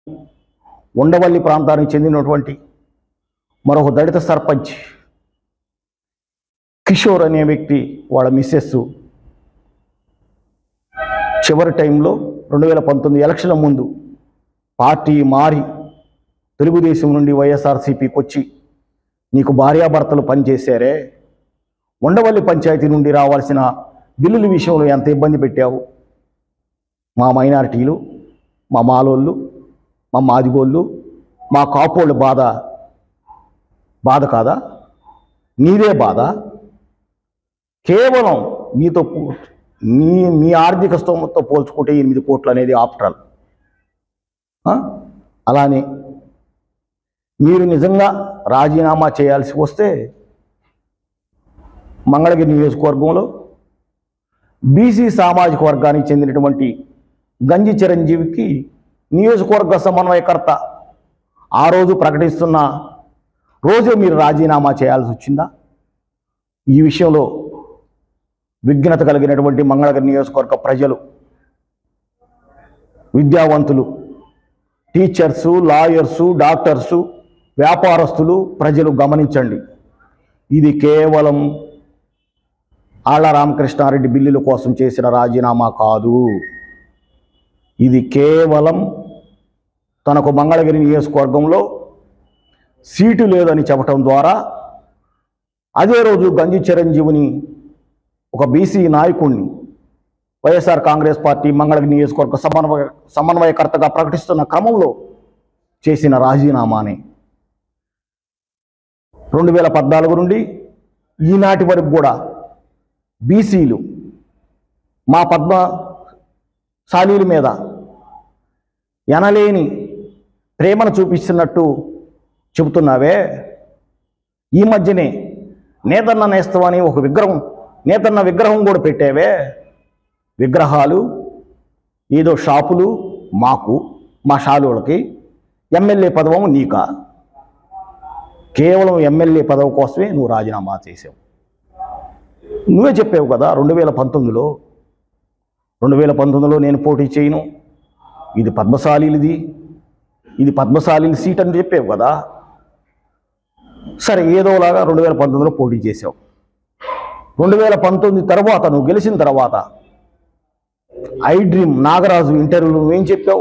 ఉండవల్లి ప్రాంతానికి చెందినటువంటి మరొక దళిత సర్పంచ్ కిషోర్ అనే వ్యక్తి వాళ్ళ మిస్సెస్ చివరి టైంలో 2019 ఎలక్షన్ల ముందు పార్టీ మారి తెలుగుదేశం నుండి వైఎస్ఆర్సీపీకి వచ్చి నీకు భార్యాభర్తలు పనిచేశారే, ఉండవల్లి పంచాయతీ నుండి రావాల్సిన బిల్లుల విషయంలో ఎంత ఇబ్బంది పెట్టావు, మా మైనారిటీలు, మా మాలోళ్ళు, మా మాదిగోళ్ళు, మా కాపోళ్ళు బాధ కాదా? నీదే బాధ. కేవలం నీతో మీ ఆర్థిక స్తోమతతో పోల్చుకుంటే 8 కోట్లు అనేది ఆఫ్టర్ ఆల్. అలానే మీరు నిజంగా రాజీనామా చేయాల్సి వస్తే మంగళగిరి నియోజకవర్గంలో బీసీ సామాజిక వర్గానికి చెందినటువంటి గంజి చిరంజీవికి నియోజకవర్గ సమన్వయకర్త ఆ రోజు ప్రకటిస్తున్న రోజే మీరు రాజీనామా చేయాల్సి వచ్చిందా? ఈ విషయంలో విఘ్నత కలిగినటువంటి మంగళగిరి నియోజకవర్గ ప్రజలు, విద్యావంతులు, టీచర్సు, లాయర్సు, డాక్టర్సు, వ్యాపారస్తులు, ప్రజలు గమనించండి. ఇది కేవలం ఆళ్ల రామకృష్ణారెడ్డి బిల్లుల కోసం చేసిన రాజీనామా కాదు. ఇది కేవలం తనకు మంగళగిరి నియోజకవర్గంలో సీటు లేదని చెప్పటం ద్వారా అదే రోజు గంజి చిరంజీవిని ఒక బీసీ నాయకుడిని వైఎస్ఆర్ కాంగ్రెస్ పార్టీ మంగళగిరి నియోజకవర్గ సమన్వయకర్తగా ప్రకటిస్తున్న క్రమంలో చేసిన రాజీనామానే. 2014 నుండి ఈనాటి వరకు కూడా బీసీలు మా పద్మశాలీల మీద ఎనలేని ప్రేమను చూపిస్తున్నట్టు చెబుతున్నావే. ఈ మధ్యనే నేతన్న నేస్తమని ఒక నేతన్న విగ్రహం కూడా పెట్టావే. విగ్రహాలు ఏదో షాపులు మాకు, మా షాలులకి, ఎమ్మెల్యే పదవం నీకా? కేవలం ఎమ్మెల్యే పదవి కోసమే నువ్వు రాజీనామా చేసావు. నువ్వే చెప్పావు కదా 2019లో నేను పోటీ చేయను, ఇది పద్మశాలీలది, ఇది పద్మశాలీల సీట్ అని చెప్పావు కదా. సరే, ఏదోలాగా 2019లో పోటీ చేసావు. 2019 తర్వాత నువ్వు గెలిచిన తర్వాత ఐ డ్రీమ్ నాగరాజు ఇంటర్వ్యూలో నువ్వేం చెప్పావు?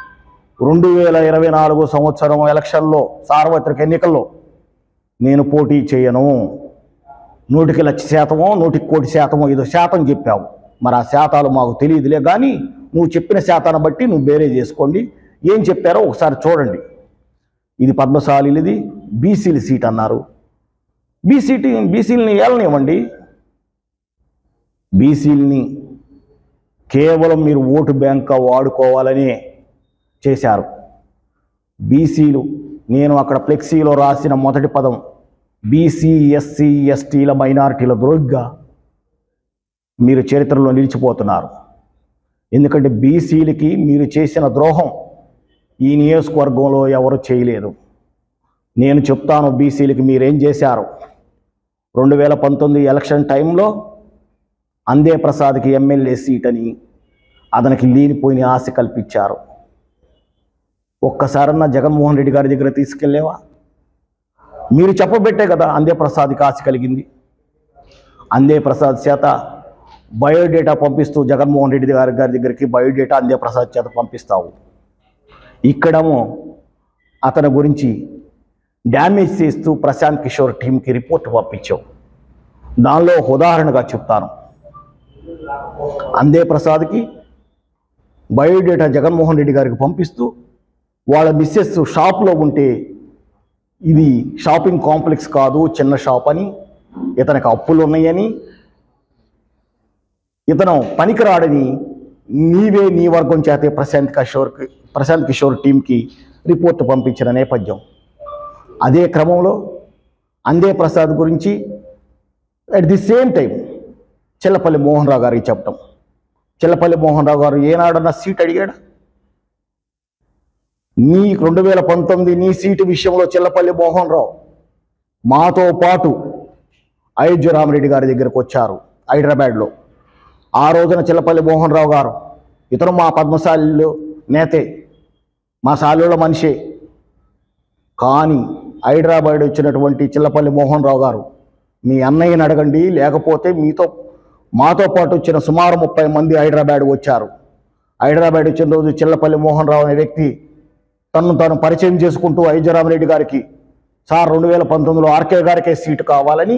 2024 సంవత్సరం ఎలక్షన్లో, సార్వత్రిక ఎన్నికల్లో నేను పోటీ చేయను, 100కి 1,00,000%, 100కి 1,00,00,000% ఏదో శాతం చెప్పావు. మరి ఆ శాతాలు మాకు తెలియదులే, కానీ నువ్వు చెప్పిన శాతాన్ని బట్టి నువ్వు బేరే చేసుకోండి. ఏం చెప్పారో ఒకసారి చూడండి. ఇది పద్మశాలీలది, బీసీల సీట్ అన్నారు. బీసీలని ఏలనివ్వండి. బీసీలని కేవలం మీరు ఓటు బ్యాంక్గా వాడుకోవాలని చేశారు. బీసీలు, నేను అక్కడ ఫ్లెక్సీలో రాసిన మొదటి పదం బీసీ, ఎస్సీ, ఎస్టీల, మైనారిటీల ద్రోహిగా మీరు చరిత్రలో నిలిచిపోతున్నారు. ఎందుకంటే బీసీలకి మీరు చేసిన ద్రోహం ఈ నియోజకవర్గంలో ఎవరు చేయలేదు. నేను చెప్తాను బీసీలకి మీరేం చేశారు. 2019 ఎలక్షన్ టైంలో అందే ప్రసాద్కి ఎమ్మెల్యే సీట్ అని అతనికి లేనిపోయిన ఆశ కల్పించారు. ఒక్కసారన్నా జగన్మోహన్ రెడ్డి గారి దగ్గర తీసుకెళ్ళేవా? మీరు చెప్పబెట్టే కదా అందే ప్రసాద్కి ఆశ కలిగింది. అందే ప్రసాద్ చేత బయోడేటా పంపిస్తూ జగన్మోహన్ రెడ్డి గారి దగ్గరికి బయోడేటా అందే ప్రసాద్ చేత పంపిస్తావు. ఇక్కడేమో అతని గురించి డ్యామేజ్ చేస్తూ ప్రశాంత్ కిషోర్ టీంకి రిపోర్ట్ పంపించావు. దానిలో ఉదాహరణగా చెప్తాను. అందే ప్రసాద్కి బయోడేటా జగన్మోహన్ రెడ్డి గారికి పంపిస్తూ వాళ్ళ మిస్సెస్ షాప్లో ఉంటే ఇది షాపింగ్ కాంప్లెక్స్ కాదు, చిన్న షాప్ అని, ఇతనికి అప్పులు ఉన్నాయని, ఇతను పనికిరాడని నీవే నీ వర్గం చేతే ప్రశాంత్ కిషోర్ టీంకి రిపోర్ట్ పంపించిన నేపథ్యం. అదే క్రమంలో అందే ప్రసాద్ గురించి at the same time Chellapalli Mohan Rao గారికి చెప్పటం. చెల్లపల్లి మోహన్ రావు గారు ఏనాడన్నా సీట్ అడిగాడు? నీ 2019 నీ సీటు విషయంలో చెల్లపల్లి మోహన్ రావు మాతో పాటు అయోధ్య రామరెడ్డి గారి దగ్గరకు వచ్చారు హైదరాబాద్లో. ఆ రోజున చెల్లపల్లి మోహన్ రావు గారు, ఇతను మా పద్మశాలిలో నేతే, మా సాలూళ్ళ మనిషే. కానీ హైదరాబాద్ వచ్చినటువంటి చిల్లపల్లి మోహన్ రావు గారు మీ అన్నయ్యని అడగండి, లేకపోతే మాతో పాటు వచ్చిన సుమారు 30 మంది హైదరాబాద్ వచ్చారు. హైదరాబాద్ వచ్చిన రోజు చిల్లపల్లి మోహన్ రావు అనే వ్యక్తి తను తాను పరిచయం చేసుకుంటూ ఐజరామరెడ్డి గారికి, సార్ 2019లో ఆర్కే గారికే సీటు కావాలని,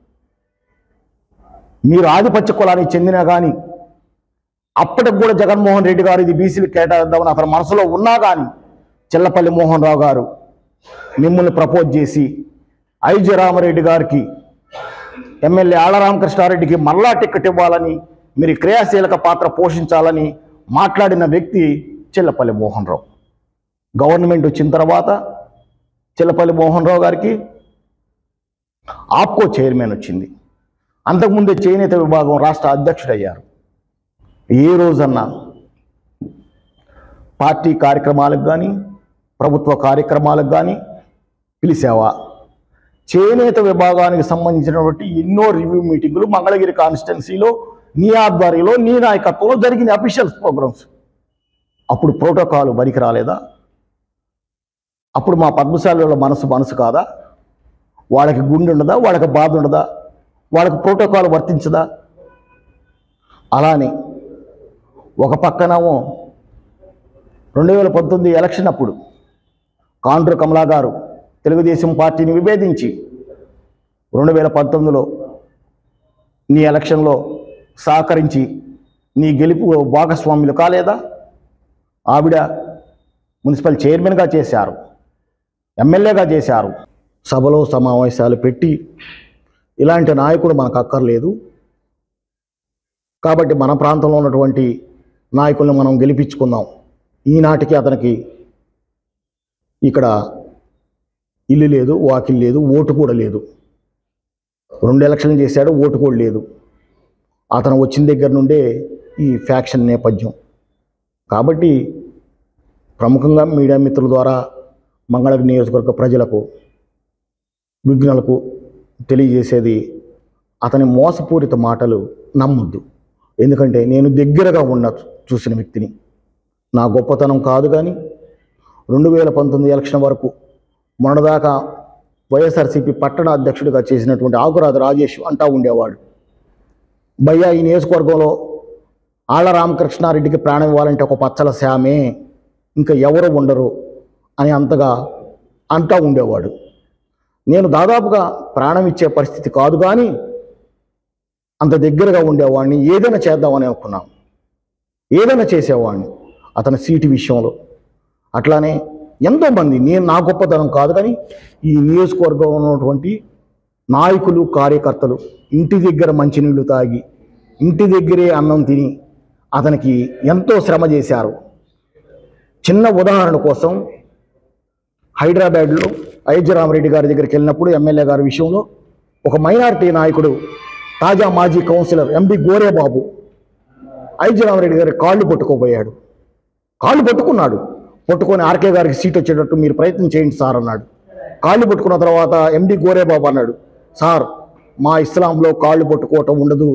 మీరు ఆధిపత్య కులానికి చెందినా కానీ అప్పటికి కూడా జగన్మోహన్ రెడ్డి గారు ఇది బీసీలు కేటాయిద్దామని అతని మనసులో ఉన్నా కానీ చిల్లపల్లి మోహన్ రావు గారు మిమ్మల్ని ప్రపోజ్ చేసి ఐజరామరెడ్డి గారికి, ఎమ్మెల్యే ఆళ్ల రామకృష్ణారెడ్డికి మళ్ళా టికెట్ ఇవ్వాలని, మీరు క్రియాశీలక పాత్ర పోషించాలని మాట్లాడిన వ్యక్తి చిల్లపల్లి మోహన్ రావు. గవర్నమెంట్ వచ్చిన తర్వాత చిల్లపల్లి మోహన్ రావు గారికి ఆప్కో చైర్మన్ వచ్చింది. అంతకుముందే చేనేత విభాగం రాష్ట్ర అధ్యక్షుడయ్యారు. ఏ రోజన్నా పార్టీ కార్యక్రమాలకు కానీ ప్రభుత్వ కార్యక్రమాలకు కానీ పిలిచావా? చేనేత విభాగానికి సంబంధించినటువంటి ఎన్నో రివ్యూ మీటింగులు మంగళగిరి కాన్స్టిట్యున్సీలో నీ ఆధ్వర్యంలో నీ నాయకత్వంలో జరిగిన అఫీషియల్స్ ప్రోగ్రామ్స్. అప్పుడు ప్రోటోకాల్ బరికి రాలేదా? అప్పుడు మా పద్మశాలిలో మనసు కాదా? వాళ్ళకి గుండె ఉండదా? వాళ్ళకి బాధ ఉండదా? వాళ్ళకి ప్రోటోకాల్ వర్తించదా? అలానే ఒక పక్కనేమో 2019 ఎలక్షన్ అప్పుడు కాండ్రు కమలా గారు తెలుగుదేశం పార్టీని విభేదించి 2019లో నీ ఎలక్షన్లో సహకరించి నీ గెలుపు భాగస్వాములు కాలేదా? ఆవిడ మున్సిపల్ చైర్మన్గా చేశారు, ఎమ్మెల్యేగా చేశారు. సభలో సమావేశాలు పెట్టి ఇలాంటి నాయకుడు మనకు అక్కర్లేదు, కాబట్టి మన ప్రాంతంలో ఉన్నటువంటి నాయకుల్ని మనం గెలిపించుకుందాం. ఈనాటికి అతనికి ఇక్కడ ఇల్లు లేదు, వాకిల్ లేదు, ఓటు కూడా లేదు. 2 ఎలక్షన్లు చేశాడు, ఓటు కూడా లేదు. అతను వచ్చిన దగ్గర నుండే ఈ ఫ్యాక్షన్ నేపథ్యం. కాబట్టి ప్రముఖంగా మీడియా మిత్రుల ద్వారా మంగళగిరి నియోజకవర్గ ప్రజలకు, విఘ్నులకు తెలియజేసేది, అతని మోసపూరిత మాటలు నమ్మొద్దు. ఎందుకంటే నేను దగ్గరగా చూసిన వ్యక్తిని. నా గొప్పతనం కాదు, కానీ 2019 ఎలక్షన్ వరకు మొన్నదాకా వైఎస్ఆర్సీపీ పట్టణ అధ్యక్షుడిగా చేసినటువంటి ఆకురాజు రాజేష్ అంటూ ఉండేవాడు, భయ్యా ఈ నియోజకవర్గంలో ఆళ్ల రామకృష్ణారెడ్డికి ప్రాణం ఇవ్వాలంటే ఒక పచ్చల శ్యామే, ఇంకా ఎవరు ఉండరు అని అంతగా అంటూ ఉండేవాడు. నేను దాదాపుగా ప్రాణం ఇచ్చే పరిస్థితి కాదు, కానీ అంత దగ్గరగా ఉండేవాడిని. ఏదైనా చేద్దామని అనుకున్నాను, ఏదైనా చేసేవాడిని అతని సీటు విషయంలో. అట్లానే ఎంతోమంది, నేను నా గొప్పతనం కాదు, కానీ ఈ నియోజకవర్గంలో ఉన్నటువంటి నాయకులు, కార్యకర్తలు ఇంటి దగ్గర మంచినీళ్ళు తాగి, ఇంటి దగ్గరే అన్నం తిని అతనికి ఎంతో శ్రమ చేశారు. చిన్న ఉదాహరణ కోసం, హైదరాబాద్లో ఐజరామరెడ్డి గారి దగ్గరికి వెళ్ళినప్పుడు ఎమ్మెల్యే గారి విషయంలో ఒక మైనారిటీ నాయకుడు, తాజా మాజీ కౌన్సిలర్ ఎంబి గోరేబాబు ఐజరామరెడ్డి గారి కాళ్ళు పట్టుకోబోయాడు. కాళ్ళు పట్టుకొని ఆర్కే గారికి సీట్ వచ్చేటట్టు మీరు ప్రయత్నం చేయండి సార్ అన్నాడు. కాళ్ళు పట్టుకున్న తర్వాత ఎండి గోరేబాబు అన్నాడు, సార్ మా ఇస్లాంలో కాళ్ళు పట్టుకోవటం ఉండదు,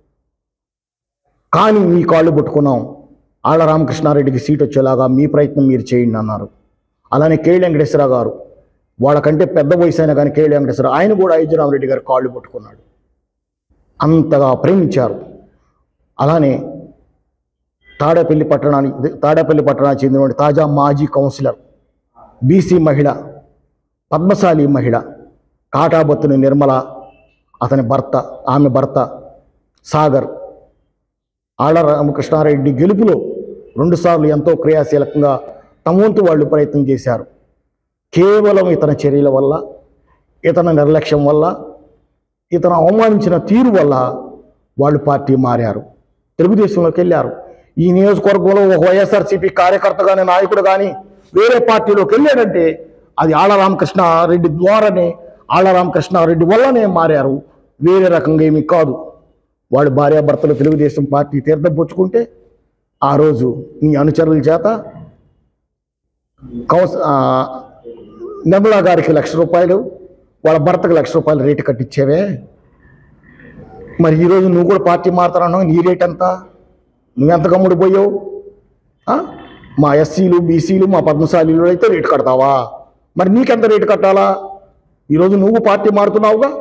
కానీ మీ కాళ్ళు పట్టుకున్నాం, ఆళ్ల రామకృష్ణారెడ్డికి సీట్ వచ్చేలాగా మీ ప్రయత్నం మీరు చేయండి అన్నారు. అలానే కేళి వెంకటేశ్వరరావు గారు, వాళ్ళకంటే పెద్ద వయసు అయినా కానీ కేళి వెంకటేశ్వరరావు, ఆయన కూడా ఐజరామరెడ్డి గారు కాళ్ళు పట్టుకున్నాడు, అంతగా ప్రేమించారు. అలానే తాడేపల్లి పట్టణానికి చెందిన తాజా మాజీ కౌన్సిలర్, బీసీ మహిళ, పద్మశాలి మహిళ కాటాబత్తుని నిర్మల, అతని భర్త, ఆమె భర్త సాగర్, ఆళ్ల రామకృష్ణారెడ్డి గెలుపులో 2 సార్లు ఎంతో క్రియాశీలకంగా తమ వంతు వాళ్ళు ప్రయత్నం చేశారు. కేవలం ఇతని చర్యల వల్ల, ఇతని నిర్లక్ష్యం వల్ల, ఇతను అవమానించిన తీరు వల్ల వాళ్ళు పార్టీ మారారు, తెలుగుదేశంలోకి వెళ్ళారు. ఈ నియోజకవర్గంలో ఒక వైఎస్ఆర్సీపీ కార్యకర్త కానీ, నాయకుడు కానీ వేరే పార్టీలోకి వెళ్ళాడంటే అది ఆళ్ల రామకృష్ణారెడ్డి ద్వారానే, ఆళ్ల రామకృష్ణారెడ్డి వల్లనే మారారు, వేరే రకంగా ఏమీ కాదు. వాడు భార్యాభర్తలు తెలుగుదేశం పార్టీ తీర్థం పుచ్చుకుంటే ఆ రోజు నీ అనుచరుల చేత నిర్మలా గారికి ₹1,00,000, వాళ్ళ భర్తకు ₹1,00,000 రేటు కట్టించేవే. మరి ఈరోజు నువ్వు కూడా పార్టీ మారుతానన్నావు, నీ రేట్ ఎంత? నువ్వెంత గమ్ముడు పోయావు? మా ఎస్సీలు బీసీలు మా పద్మశాలీలు అయితే రేటు కడతావా? మరి నీకెంత రేటు కట్టాలా? ఈరోజు నువ్వు పార్టీ మారుతున్నావుగా.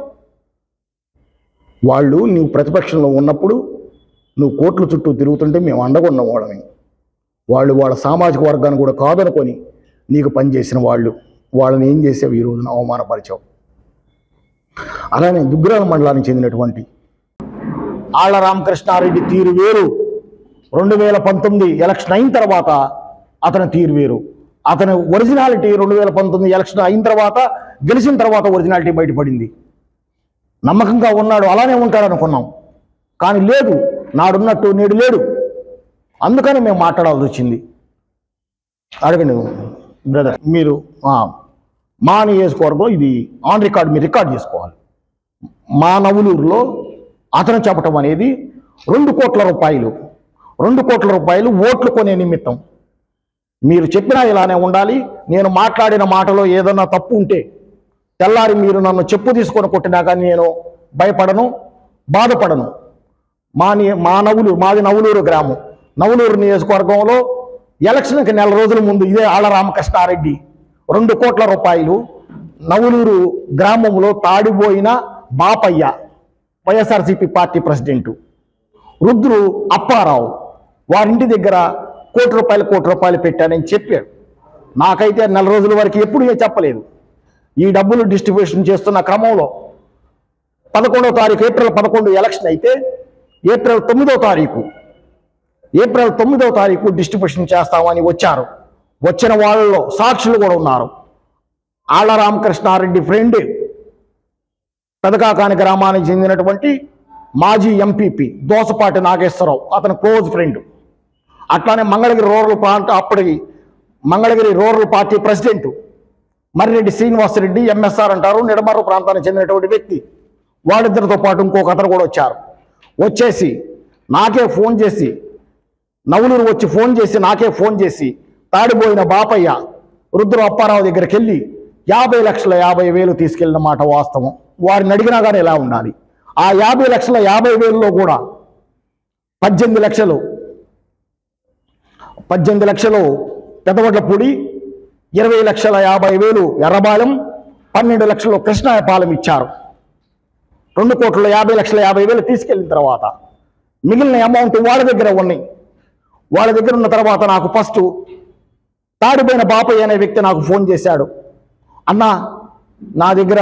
వాళ్ళు నువ్వు ప్రతిపక్షంలో ఉన్నప్పుడు నువ్వు కోట్ల చుట్టూ తిరుగుతుంటే మేము అండగొన్న వాళ్ళని, వాళ్ళు వాళ్ళ సామాజిక వర్గాన్ని కూడా కాదనుకొని నీకు పనిచేసిన వాళ్ళు, వాళ్ళని ఏం చేసావు? ఈ రోజున అవమానపరిచావు. అలానే దుగ్గరాల మండలానికి చెందినటువంటి ఆళ్ల రామకృష్ణారెడ్డి తీరు వేరు. 2019 ఎలక్షన్ అయిన తర్వాత అతని తీరు వేరు. అతని ఒరిజినాలిటీ 2019 ఎలక్షన్ అయిన తర్వాత, గెలిచిన తర్వాత ఒరిజినాలిటీ బయటపడింది. నమ్మకంగా ఉన్నాడు, అలానే ఉంటాడు అనుకున్నాం. కానీ లేదు, నాడున్నట్టు నేడు లేడు. అందుకని మేము మాట్లాడాల్సి వచ్చింది. అడగండి బ్రదర్, మీరు మా నియోజకవర్గం ఇది ఆన్ రికార్డ్, మీరు రికార్డ్ చేసుకోవాలి. మా నవలూరులో అతను చెప్పటం అనేది 2 కోట్ల రూపాయలు, 2 కోట్ల రూపాయలు ఓట్లు కొనే నిమిత్తం. మీరు చెప్పినా ఇలానే ఉండాలి. నేను మాట్లాడిన మాటలో ఏదన్నా తప్పు ఉంటే తెల్లారి మీరు నన్ను చెప్పు తీసుకొని కొట్టినా కానీ నేను భయపడను, బాధపడను. మాది నవలూరు గ్రామం. నవలూరు నియోజకవర్గంలో ఎలక్షన్కి 4 రోజుల ముందు ఇదే ఆళ్ల రామకృష్ణారెడ్డి 2 కోట్ల రూపాయలు నవలూరు గ్రామంలో తాడిపోయిన బాపయ్య, వైఎస్ఆర్సీపీ పార్టీ ప్రెసిడెంటు రుద్రు అప్పారావు వారింటి దగ్గర కోటి రూపాయలు పెట్టానని చెప్పాడు. నాకైతే 4 రోజుల వరకు ఎప్పుడు చెప్పలేదు. ఈ డబ్బులు డిస్ట్రిబ్యూషన్ చేస్తున్న క్రమంలో 11వ తారీఖు ఏప్రిల్ 11 ఎలక్షన్ అయితే ఏప్రిల్ 9వ తారీఖు డిస్ట్రిబ్యూషన్ చేస్తామని వచ్చారు. వచ్చిన వాళ్ళలో సాక్షులు కూడా ఉన్నారు. ఆళ్ల రామకృష్ణారెడ్డి ఫ్రెండ్, పెదకాకాని గ్రామానికి చెందినటువంటి మాజీ ఎంపీపీ దోసపాటి నాగేశ్వరరావు, అతని క్లోజ్ ఫ్రెండ్. అట్లానే Mangalagiri rural party president Marreddy Srinivasa Reddy, MSR అంటారు, నిడమర్రు ప్రాంతానికి చెందినటువంటి వ్యక్తి. వాళ్ళిద్దరితో పాటు ఇంకొక అతను కూడా వచ్చేసి నాకే ఫోన్ చేసి, నవలూరు వచ్చి ఫోన్ చేసి నాకే ఫోన్ చేసి తాడిపోయిన బాపయ్య రుద్ర అప్పారావు దగ్గరికి వెళ్ళి 50,50,000 తీసుకెళ్ళిన మాట వాస్తవం. వారిని అడిగినా కానీ ఎలా ఉండాలి. ఆ 50,50,000లో కూడా 18 లక్షలు పెదవడ్లపూడి, 20,50,000 ఎర్రబాలెం, 12 లక్షలు కృష్ణాయపాలెం ఇచ్చారు. 2,50,50,000 తీసుకెళ్ళిన తర్వాత మిగిలిన అమౌంట్ వాళ్ళ దగ్గర ఉన్నాయి. వాళ్ళ దగ్గర ఉన్న తర్వాత నాకు ఫస్ట్ తాడిపోయిన బాపయ్య అనే వ్యక్తి నాకు ఫోన్ చేశాడు. అన్న, నా దగ్గర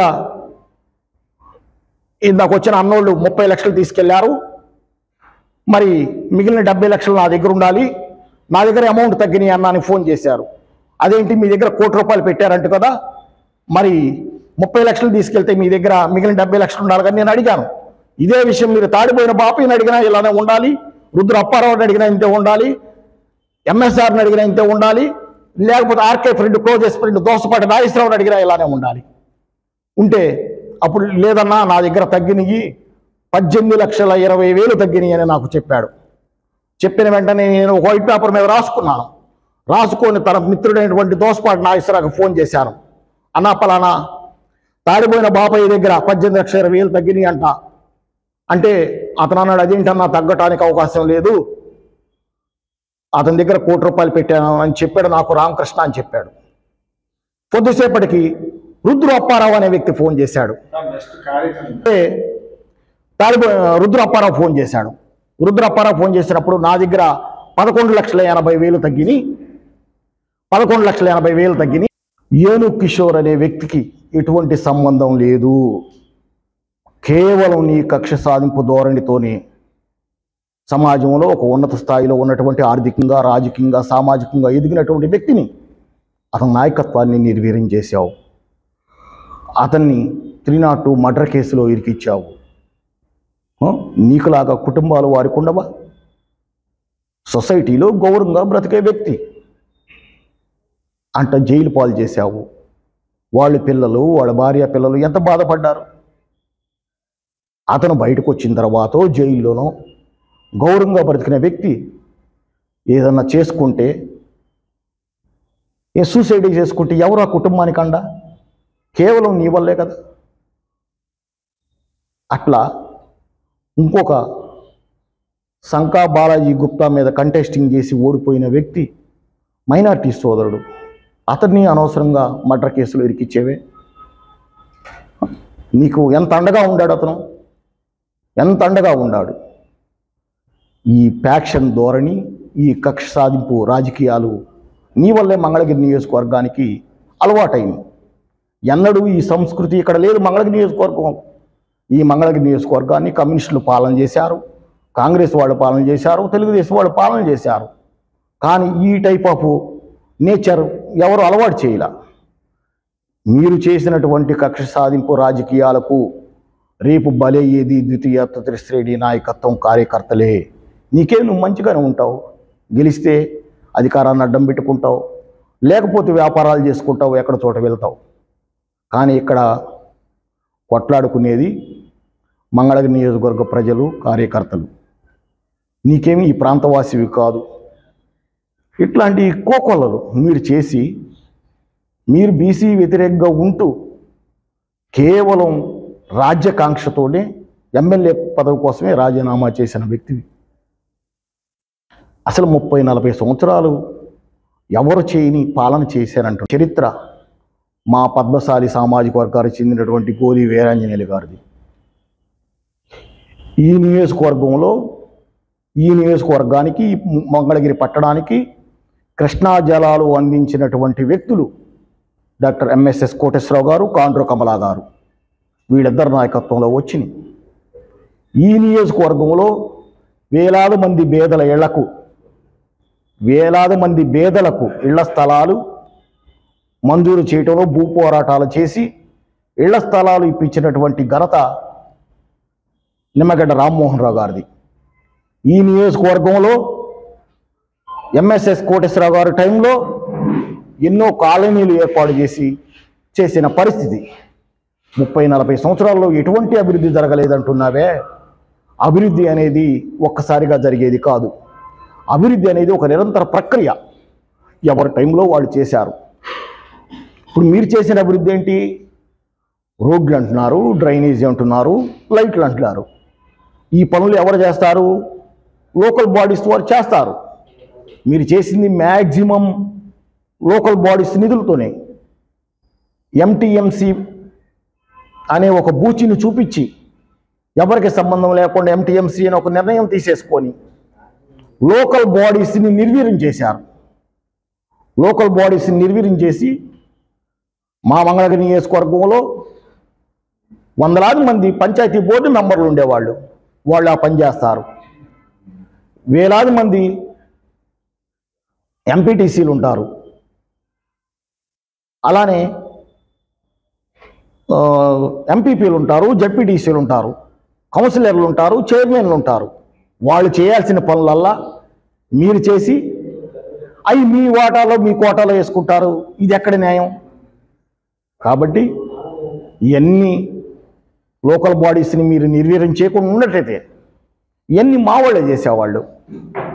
ఇందాక వచ్చిన అన్నోళ్ళు 30 లక్షలు తీసుకెళ్లారు, మరి మిగిలిన 70 లక్షలు నా దగ్గర ఉండాలి, నా దగ్గర అమౌంట్ తగ్గినాయి అన్న అని ఫోన్ చేశారు. అదేంటి, మీ దగ్గర ₹1,00,00,000 పెట్టారంట కదా, మరి 30 లక్షలు తీసుకెళ్తే మీ దగ్గర మిగిలిన 70 లక్షలు ఉండాలి కానీ నేను అడిగాను. ఇదే విషయం మీరు తాడిపోయిన బాపయ్యని అడిగినా ఇలానే ఉండాలి, రుద్ర అప్పారావుని అడిగినా ఇంతే ఉండాలి, ఎంఎస్ఆర్ని అడిగినా ఇంతే ఉండాలి, లేకపోతే RK friend, closest friend Dosapati నాగేశ్వరరావుని అడిగినా ఇలానే ఉండాలి. ఉంటే అప్పుడు లేదన్నా నా దగ్గర తగ్గినవి 18,20,000 తగ్గినాయి అని నాకు చెప్పాడు. చెప్పిన వెంటనే నేను ఒక వైట్ పేపర్ మీద రాసుకొని తన మిత్రుడైనటువంటి దోసపాటి నాగేశ్వరరావుకి ఫోన్ చేశాను. అన్నా పలానా తాడిపోయిన బాపయ్య దగ్గర 18,20,000 తగ్గినాయి అంట. అంటే అతను అన్నాడు, అదేంటన్నా తగ్గటానికి అవకాశం లేదు, అతని దగ్గర ₹1,00,00,000 పెట్టాను అని చెప్పాడు నాకు రామకృష్ణ అని చెప్పాడు. కొద్దిసేపటికి రుద్ర అప్పారావు అనే వ్యక్తి ఫోన్ చేశాడు. రుద్ర అప్పారావు ఫోన్ చేశాడు. రుద్ర అప్పారావు ఫోన్ చేసినప్పుడు నా దగ్గర 11,80,000 తగ్గినాయి, 11,80,000 తగ్గినాయి. ఏను కిషోర్ అనే వ్యక్తికి ఎటువంటి సంబంధం లేదు, కేవలం నీ కక్ష సాధింపు ధోరణితోనే సమాజంలో ఒక ఉన్నత స్థాయిలో ఉన్నటువంటి ఆర్థికంగా, రాజకీయంగా, సామాజికంగా ఎదిగినటువంటి వ్యక్తిని అతని నాయకత్వాన్ని నిర్వీర్యం చేశావు. అతన్ని 302 మర్డర్ కేసులో ఇరికిచ్చావు. నీకులాగా కుటుంబాలు వారికి ఉండవా? సొసైటీలో గౌరవంగా బ్రతికే వ్యక్తి అంట జైలు పాలు చేశావు. వాళ్ళ పిల్లలు, వాళ్ళ భార్య పిల్లలు ఎంత బాధపడ్డారు. అతను బయటకు వచ్చిన తర్వాత జైల్లోనో గౌరవంగా బ్రతికిన వ్యక్తి ఏదన్నా చేసుకుంటే, సూసైడ్ చేసుకుంటే ఎవరు ఆ కుటుంబానికి అండ? కేవలం నీ వల్లే కదా. అట్లా ఇంకొక శంకా బాలాజీ గుప్తా మీద కంటెస్టింగ్ చేసి ఓడిపోయిన వ్యక్తి మైనారిటీ సోదరుడు, అతన్ని అనవసరంగా మర్డర్ కేసులో ఇరికిచ్చేవే. నీకు ఎంత అండగా ఉండాడు అతను, ఎంత అండగా ఉన్నాడు. ఈ ప్యాక్షన్ ధోరణి, ఈ కక్ష సాధింపు రాజకీయాలు నీ వల్లే మంగళగిరి నియోజకవర్గానికి అలవాటైంది. ఎన్నడూ ఈ సంస్కృతి ఇక్కడ లేదు. మంగళగిరి నియోజకవర్గం, ఈ మంగళగిరి నియోజకవర్గాన్ని కమ్యూనిస్టులు పాలన చేశారు, కాంగ్రెస్ వాళ్ళు పాలన చేశారు, తెలుగుదేశం వాళ్ళు పాలన చేశారు. కానీ ఈ టైప్ ఆఫ్ నేచర్ ఎవరు అలవాటు చేయలే. మీరు చేసినటువంటి కక్ష సాధింపు రాజకీయాలకు రేపు బలయ్యేది ద్వితీయ తృతీయ శ్రేణి నాయకత్వం, కార్యకర్తలే. నీకే నువ్వు మంచిగానే ఉంటావు, గెలిస్తే అధికారాన్ని అడ్డం పెట్టుకుంటావు, లేకపోతే వ్యాపారాలు చేసుకుంటావు, ఎక్కడ చోట వెళ్తావు. కానీ ఇక్కడ కొట్లాడుకునేది మంగళగిరి నియోజకవర్గ ప్రజలు, కార్యకర్తలు. నీకేమి ఈ ప్రాంతవాసివి కాదు. ఇట్లాంటి కోకొల్లలు మీరు చేసి, మీరు బీసీ వ్యతిరేకంగా ఉంటూ కేవలం రాజ్యకాంక్షతోనే ఎమ్మెల్యే పదవి కోసమే రాజీనామా చేసిన వ్యక్తివి. అసలు 30-40 సంవత్సరాలు ఎవరు చేయని పాలన చేశారంట చరిత్ర మా పద్మశాలి సామాజిక వర్గానికి చెందినటువంటి గోలి వీరాంజనేయులు గారిది. ఈ నియోజకవర్గానికి, మంగళగిరి పట్టణానికి కృష్ణా జలాలు అందించినటువంటి వ్యక్తులు డాక్టర్ ఎంఎస్ఎస్ కోటేశ్వరరావు గారు, కాండ్రు కమలా గారు. వీళ్ళిద్దరు నాయకత్వంలో వచ్చింది. ఈ నియోజకవర్గంలో వేలాది మంది పేదలకు ఇళ్ల స్థలాలు మంజూరు చేయటంలో భూ పోరాటాలు చేసి ఇళ్ల స్థలాలు ఇప్పించినటువంటి ఘనత నిమ్మగడ్డ రామ్మోహన్ రావు గారిది. ఈ నియోజకవర్గంలో ఎంఎస్ఎస్ కోటేశ్వరరావు గారి టైంలో ఎన్నో కాలనీలు ఏర్పాటు చేసిన పరిస్థితి. 30-40 సంవత్సరాల్లో ఎటువంటి అభివృద్ధి జరగలేదంటున్నావే. అభివృద్ధి అనేది ఒక్కసారిగా జరిగేది కాదు. అభివృద్ధి అనేది ఒక నిరంతర ప్రక్రియ. ఎవరి టైంలో వాళ్ళు చేశారు. ఇప్పుడు మీరు చేసిన అభివృద్ధి ఏంటి? రోడ్లు అంటున్నారు, డ్రైనేజీ అంటున్నారు, లైట్లు అంటున్నారు. ఈ పనులు ఎవరు చేస్తారు? లోకల్ బాడీస్ వారు చేస్తారు. మీరు చేసింది మ్యాక్సిమం లోకల్ బాడీస్ నిధులతోనే. ఎంటీఎంసీ అనే ఒక బూచిని చూపించి ఎవరికి సంబంధం లేకుండా ఎంటీఎంసీ అని ఒక నిర్ణయం తీసేసుకొని లోకల్ బాడీస్ని నిర్వీర్యం చేశారు. లోకల్ బాడీస్ని నిర్వీర్యం చేసి మా మంగళగిరి నియోజకవర్గంలో వందలాది మంది పంచాయతీ బోర్డు మెంబర్లు ఉండేవాళ్ళు, వాళ్ళు ఆ పని చేస్తారు. వేలాది మంది ఎంపీటీసీలు ఉంటారు, అలానే ఎంపీపీలు ఉంటారు, జడ్పీటీసీలు ఉంటారు, కౌన్సిలర్లు ఉంటారు, చైర్మన్లు ఉంటారు. వాళ్ళు చేయాల్సిన పనులల్లా మీరు చేసి అవి మీ వాటాలో మీ కోటాలో వేసుకుంటారు. ఇది ఎక్కడ న్యాయం? కాబట్టి ఇవన్నీ లోకల్ బాడీస్ని మీరు నిర్వీర్యం చేయకుండా ఉన్నట్లయితే ఇవన్నీ మా వాళ్ళే చేసేవాళ్ళు.